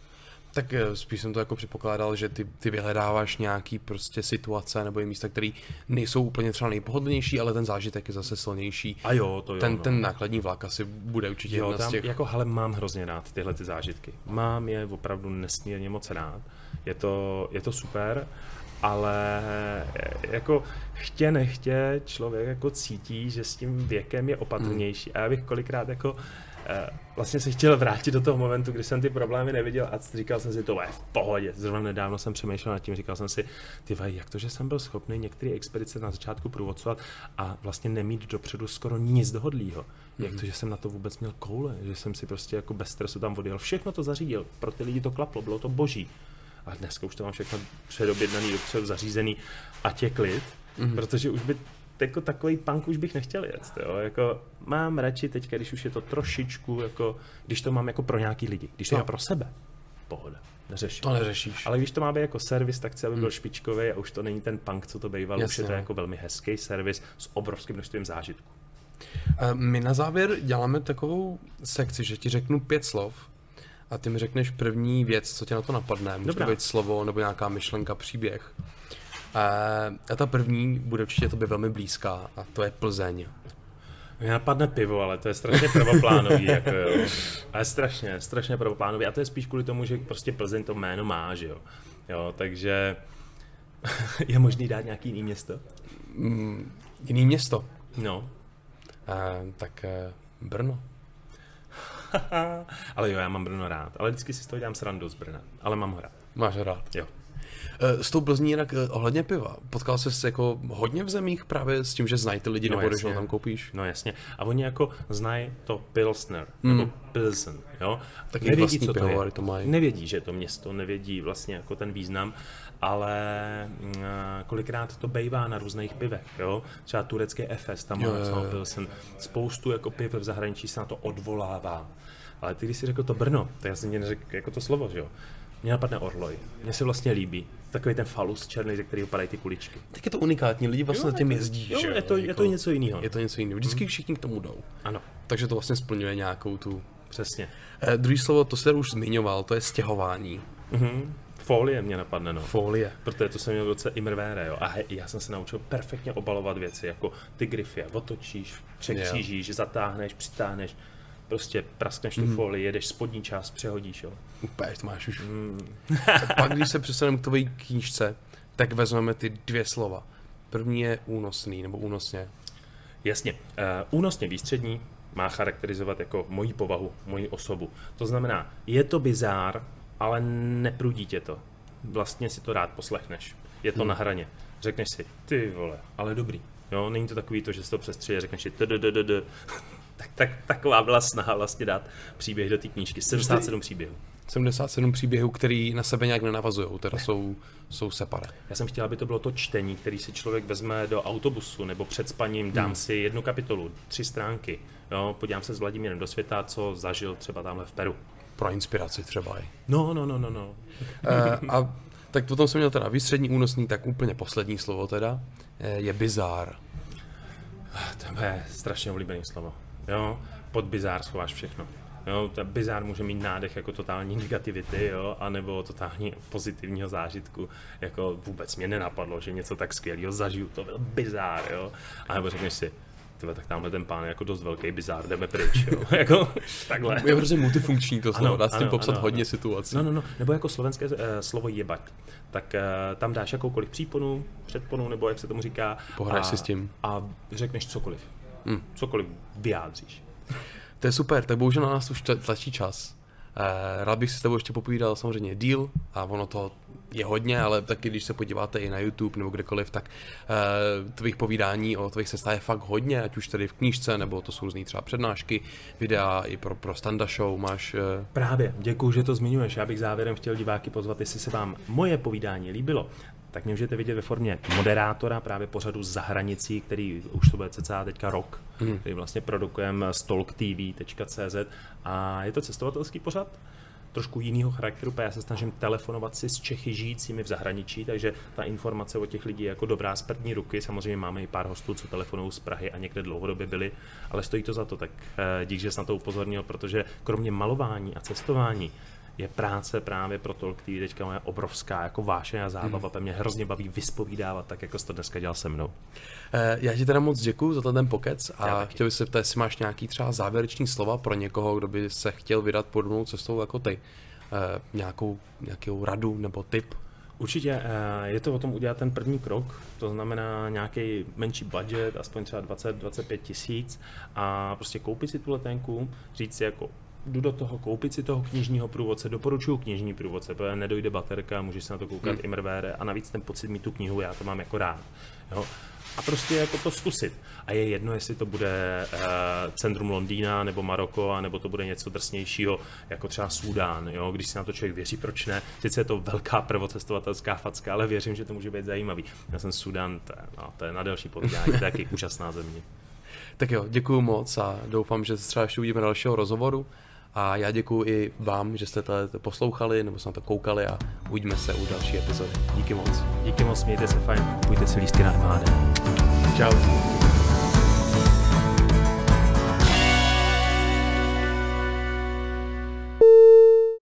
Tak spíš jsem to jako předpokládal, že ty vyhledáváš nějaký prostě situace nebo i místa, které nejsou úplně třeba nejpohodlnější, ale ten zážitek je zase silnější. A jo, to jo. Ten nákladní vlak asi bude určitě jedna z těch. Jako, hele, mám hrozně rád tyhle ty zážitky. Mám je opravdu nesmírně moc rád. Je to super, ale jako chtě nechtě člověk jako cítí, že s tím věkem je opatrnější. A já bych kolikrát jako vlastně se chtěl vrátit do toho momentu, kdy jsem ty problémy neviděl a říkal jsem si, to je v pohodě. Zrovna nedávno jsem přemýšlel nad tím, říkal jsem si, jak to, že jsem byl schopný některé expedice na začátku průvodcovat a vlastně nemít dopředu skoro nic dohodlýho. Jak to, že jsem na to vůbec měl koule, že jsem si prostě jako bez stresu tam odjel, všechno to zařídil, pro ty lidi to klaplo, bylo to boží. A dneska už to mám všechno předobjednaný, dopředu zařízený a je klid, protože už by jako takový punk už bych nechtěl jet, jo? Jako mám radši teďka, když už je to trošičku, jako, když to mám jako pro nějaký lidi, když to mám pro sebe, pohoda, neřeším. To neřešíš. Ale když to má být jako servis, tak chci, aby byl špičkový a už to není ten punk, co to býval, už je to jako velmi hezký servis s obrovským množstvím zážitku. My na závěr děláme takovou sekci, že ti řeknu 5 slov a ty mi řekneš první věc, co tě na to napadne. Může to být slovo nebo nějaká myšlenka, příběh. A ta první bude určitě tobě velmi blízká a to je Plzeň. Mě napadne pivo, ale to je strašně prvoplánový, jako jo. Ale strašně prvoplánový a to je spíš kvůli tomu, že prostě Plzeň to jméno má, že jo. Jo, takže je možný dát nějaký jiný město? Jiný město? No. Tak Brno. Ale jo, já mám Brno rád, ale vždycky si z toho dělám srandu z Brna, ale mám ho rád. Máš ho rád? Jo. S tou Plzní jinak ohledně piva. Potkal jsi se jako hodně v zemích právě s tím, že znají ty lidi, nebo když ho tam koupíš? No jasně. A oni jako znají to Pilsner, nebo Pilsen, jo? Tak nevědí, co to mají. Nevědí, že je to město, nevědí vlastně jako ten význam, ale kolikrát to bejvá na různých pivech, jo? Třeba turecké Efes, tam má Pilsen. Spoustu jako piv v zahraničí se na to odvolává. Ale ty, když jsi řekl to Brno, tak já jsem ti neřekl jako to slovo, že jo? Mně napadne Orloj. Mně se vlastně líbí. Takový ten falus černý, ze kterého padají ty kuličky. Tak je to unikátní, lidi vlastně na tím jezdí, že jo? Je to něco jiného. Je to něco jiného. Vždycky všichni k tomu jdou. Ano. Takže to vlastně splňuje nějakou tu... Přesně. Druhý slovo, to se už zmiňoval, to je stěhování. Folie mě napadne, no. Folie. Protože to jsem měl v roce Immerware, jo. A já jsem se naučil perfektně obalovat věci, jako ty grify. Otočíš, překřížíš, zatáhneš, přitáhneš. Prostě praskneš tu folii, jedeš spodní část, přehodíš, jo. Úplně, to máš už. Pak, když se přesuneme k tvojí knížce, tak vezmeme ty 2 slova. První je únosný, nebo únosně. Jasně. Únosně výstřední má charakterizovat jako moji povahu, moji osobu. To znamená, je to bizár, ale neprudí tě to. Vlastně si to rád poslechneš. Je to na hraně. Řekneš si, ty vole, ale dobrý. Jo, není to takový to, že si to přestřeje, řekneš si taková byla snaha vlastně dát příběh do té knížky. 77 příběhů. 77 příběhů, který na sebe nějak nenavazujou, teda jsou separé. Já jsem chtěl, aby to bylo to čtení, který si člověk vezme do autobusu nebo před spaním, dám si 1 kapitolu, 3 stránky, jo, podívám se s Vladimírem do světa, co zažil třeba tamhle v Peru. Pro inspiraci třeba i. No. A tak potom jsem měl teda výstřední, únosný, tak úplně poslední slovo teda je bizár. To je strašně oblíbené slovo. Jo, pod bizár schováš všechno. Jo, ta bizár může mít nádech jako totální negativity, jo, anebo totální pozitivního zážitku, jako vůbec mě nenapadlo, že něco tak skvělého zažiju, to byl bizár, jo, a nebo řekneš si, tyhle, tak tamhle ten pán je jako dost velký bizár, jdeme pryč, jo, jako takhle. Je hrozně multifunkční to slovo, dá s tím popsat hodně situací. No, nebo jako slovenské slovo jebať, tak tam dáš jakoukoliv příponu, předponu, nebo jak se tomu říká. Pohraješ si s tím. A řekneš cokoliv. Cokoliv vyjádříš. To je super, tak bohužel na nás už tlačí čas. Rád bych si s tebou ještě popovídal samozřejmě díl a ono to je hodně, ale taky když se podíváte i na YouTube nebo kdekoliv, tak tvých povídání o tvých cestách je fakt hodně, ať už tady v knížce, nebo to jsou různý třeba přednášky, videa i pro Standa Show máš... Právě, děkuju, že to zmiňuješ. Já bych závěrem chtěl diváky pozvat, jestli se vám moje povídání líbilo, tak mě můžete vidět ve formě moderátora právě pořadu Za hranicí, který už to bude cca teďka rok, který vlastně produkujeme stalktv.cz a je to cestovatelský pořad, trošku jinýho charakteru, já se snažím telefonovat si s Čechy žijícími v zahraničí, takže ta informace o těch lidí je jako dobrá z první ruky, samozřejmě máme i pár hostů, co telefonují z Prahy a někde dlouhodobě byli, ale stojí to za to, tak dík, že jsi na to upozornil, protože kromě malování a cestování je práce právě pro to, který teďka moje obrovská jako vášeň a zábava. Mě hrozně baví vyspovídávat, tak jako jsi to dneska dělal se mnou. Já ti teda moc děkuju za ten pokec a chtěl bych se ptát, jestli máš nějaký třeba závěreční slova pro někoho, kdo by se chtěl vydat podobnou cestou jako ty. Nějakou radu nebo tip? Určitě je to o tom udělat ten první krok, to znamená nějaký menší budget, aspoň třeba 20-25 tisíc a prostě koupit si tu letenku, říct si jako jdu do toho, koupit si toho knižního průvodce, doporučuju knižní průvodce, protože nedojde baterka, můžeš se na to koukat immervére a navíc ten pocit mít tu knihu, já to mám jako rád. Jo? A prostě jako to zkusit. A je jedno, jestli to bude centrum Londýna, nebo Maroko, nebo to bude něco drsnějšího, jako třeba Súdán. Jo? Když si na to člověk věří, proč ne? Sice je to velká prvocestovatelská facka, ale věřím, že to může být zajímavý. Já jsem Súdán, to je na delší povídání, taky úžasná země. Tak jo, děkuju moc a doufám, že třeba ještě uvidíme dalšího rozhovoru. A já děkuju i vám, že jste to poslouchali nebo se na to koukali a uvidíme se u další epizody. Díky moc. Díky moc, mějte se fajn, kupujte si lístky na MHD. Čau.